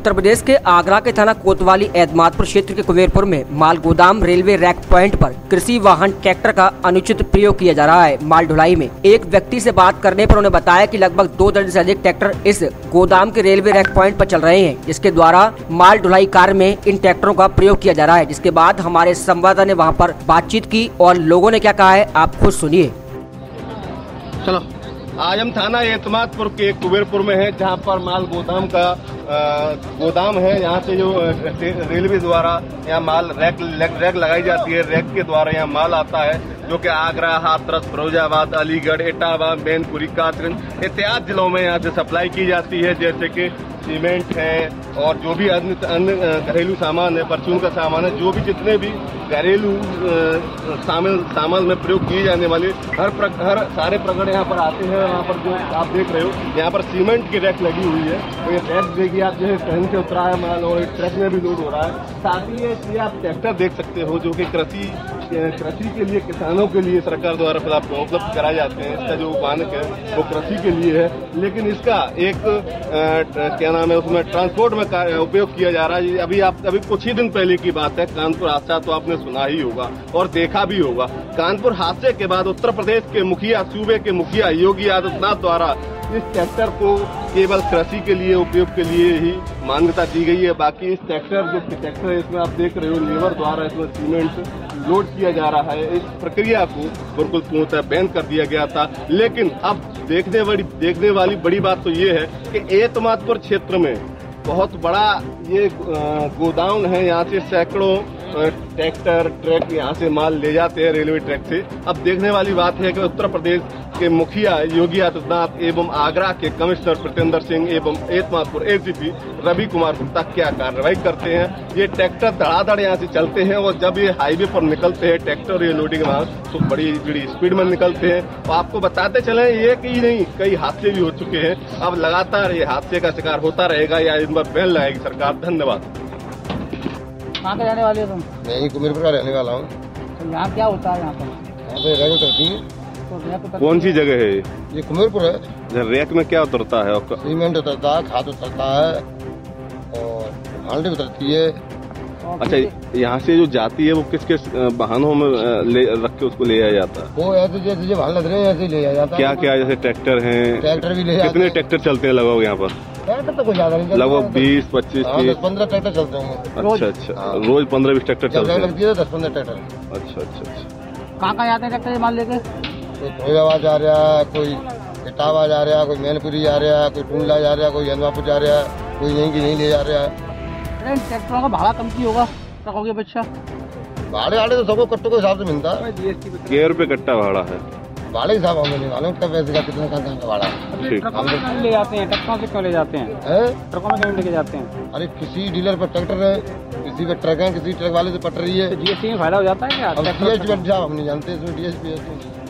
उत्तर प्रदेश के आगरा के थाना कोतवाली एतमादपुर क्षेत्र के कुबेरपुर में माल गोदाम रेलवे रैक पॉइंट पर कृषि वाहन ट्रैक्टर का अनुचित प्रयोग किया जा रहा है। माल ढुलाई में एक व्यक्ति से बात करने पर उन्हें बताया कि लगभग 2 दर्जन से अधिक ट्रैक्टर इस गोदाम के रेलवे रैक पॉइंट पर चल रहे हैं, जिसके द्वारा माल ढुलाई कार्य में इन ट्रैक्टरों का प्रयोग किया जा रहा है। जिसके बाद हमारे संवाददाता ने वहाँ पर बातचीत की और लोगों ने क्या कहा है आप खुद सुनिए। चलो, आज हम थाना एतमादपुर के कुबेरपुर में है, जहां पर माल गोदाम का गोदाम है। यहाँ से जो रेलवे द्वारा यहाँ माल रैक लगाई जाती है, रैक के द्वारा यहाँ माल आता है, जो कि आगरा, हाथरस, फिरोजाबाद, अलीगढ़, इटावा, मैनपुरी, कासगंज इत्यादि जिलों में यहाँ से सप्लाई की जाती है। जैसे कि सीमेंट है और जो भी अन्य घरेलू सामान है, परचून का सामान है, जो भी जितने भी घरेलू सामान में प्रयोग किए जाने वाले हर सारे प्रकरण यहाँ पर आते हैं। यहाँ पर जो आप देख रहे हो, यहाँ पर सीमेंट की रैक लगी हुई है। तो ये रैक देखिए आप, जो है कहीं से उतरा है माल और ट्रक में भी लोड हो रहा है। साथ ही ये आप ट्रैक्टर देख सकते हो, जो कि कृषि के लिए, किसानों के लिए सरकार द्वारा उपलब्ध कराए जाते हैं। इसका जो मानक है वो कृषि के लिए है, लेकिन इसका एक क्या नाम है, उसमें ट्रांसपोर्ट में उपयोग किया जा रहा है। अभी कुछ ही दिन पहले की बात है, कानपुर हादसा तो आपने सुना ही होगा और देखा भी होगा। कानपुर हादसे के बाद उत्तर प्रदेश के मुखिया, सूबे के मुखिया योगी आदित्यनाथ द्वारा इस ट्रैक्टर को केवल कृषि के लिए उपयोग के लिए ही मान्यता दी गई है। बाकी इस ट्रैक्टर है, इसमें आप देख रहे हो लेबर द्वारा इसमें सीमेंट लोड किया जा रहा है। इस प्रक्रिया को बिल्कुल पूर्णतः बैन कर दिया गया था। लेकिन अब देखने वाली बड़ी बात तो ये है कि एतमादपुर क्षेत्र में बहुत बड़ा ये गोदाम है। यहाँ से सैकड़ों ट्रैक्टर, ट्रक यहाँ से माल ले जाते हैं रेलवे ट्रैक से। अब देखने वाली बात है कि उत्तर प्रदेश के मुखिया योगी आदित्यनाथ एवं आगरा के कमिश्नर प्रत्येंद्र सिंह एवं एतमादपुर एसीपी रवि कुमार गुप्ता क्या कार्रवाई करते हैं। ये ट्रैक्टर धड़ाधड़ यहाँ से चलते हैं और जब ये हाईवे पर निकलते हैं ट्रैक्टर ये लोडिंग माल, तो बड़ी स्पीड में निकलते हैं। और आपको बताते चले, एक ही नहीं कई हादसे भी हो चुके हैं। अब लगातार ये हादसे का शिकार होता रहेगा या इन पर बैन लगाएगी सरकार। धन्यवाद। कहाँ के रहने वाले हो तुम? मैं ही कुबेरपुर का रहने वाला हूँ। तो यहाँ क्या होता है? यहाँ पे रैक उतरती है। तो कौन सी जगह है ये? कुबेरपुर है। रैक में क्या उतरता है? सीमेंट उतरता है, खाद उतरता है और हाल्टी उतरती है। अच्छा, यहाँ से जो जाती है वो किस किस वाहनों में रख के उसको ले जाया जाता है? वो ऐसे जैसे वाहन लग रहे हैं ऐसे ही ले जाया जाता है। क्या क्या, जैसे ट्रैक्टर हैं? ट्रैक्टर भी ले जाते हैं। कितने ट्रैक्टर चलते हैं लगभग यहाँ पर? ट्रैक्टर तो कुछ ज्यादा नहीं, लगभग 20, 25, 15 ट्रैक्टर चलते होंगे। अच्छा, रोज 15-20 ट्रैक्टर चलते हैं। लगती है 10-15 ट्रैक्टर। अच्छा। कहाँ जाते हैं ट्रैक्टर माल लेके? कोई फिरोजाबाद जा रहा है, कोई इटावा जा रहा है, कोई मैनपुरी जा रहा है, कोई टूंडला जा रहा है, कोई एतमादपुर जा रहा है, कोई यहीं की यहीं ले जा रहा है। ट्रैक्टरों का भाड़ा कम की होगा ट्रकों की अपेक्षा? भाड़े तो सबको कट्टों के हिसाब से मिलता है। क्या रुपये कट्टा भाड़ा है? भाड़े हिसाब हमें नहीं मालूम कब पैसे का कितने का भाड़ा। ट्रकों में क्यों ले जाते हैं? ट्रकों से क्यों ले जाते हैं? ट्रकों में क्यों लेके जाते हैं? अरे किसी डीलर पर ट्रैक्टर है, किसी पे ट्रक है, किसी ट्रक वाले से पटरी है। जीएसटी में फायदा हो जाता है क्या? जीएसटी हम नहीं जानते, इसमें डीएसपी है।